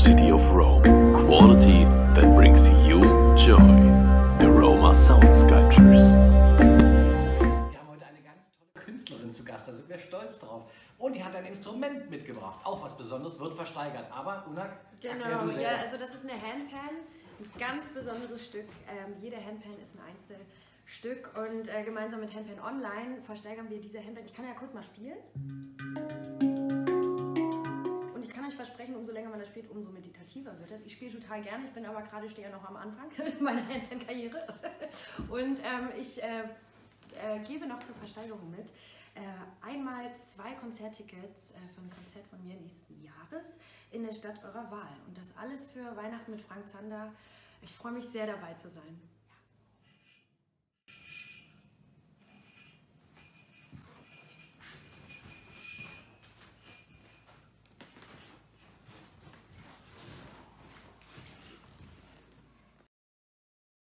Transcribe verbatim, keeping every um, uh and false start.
city of Rome. Quality that brings you joy. Aroma Sound Sculptures. Wir haben heute eine ganz tolle Künstlerin zu Gast, da sind wir stolz drauf. Und die hat ein Instrument mitgebracht, auch was Besonderes, wird versteigert. Aber Unak, genau, erklär du selber. Ja, also das ist eine Handpan, ein ganz besonderes Stück. Ähm, jede Handpan ist ein Einzelstück und äh, gemeinsam mit Handpan Online versteigern wir diese Handpan. Ich kann ja kurz mal spielen. Und ich kann euch versprechen, umso länger man das spielt, umso meditativer wird es. Ich spiele total gerne, ich bin aber gerade stehe ja noch am Anfang meiner Handpan-Karriere. Und ähm, ich äh, äh, gebe noch zur Versteigerung mit. Äh, einmal zwei Konzerttickets äh, für ein Konzert von mir nächsten Jahres in der Stadt eurer Wahl. Und das alles für Weihnachten mit Frank Zander. Ich freue mich sehr, dabei zu sein.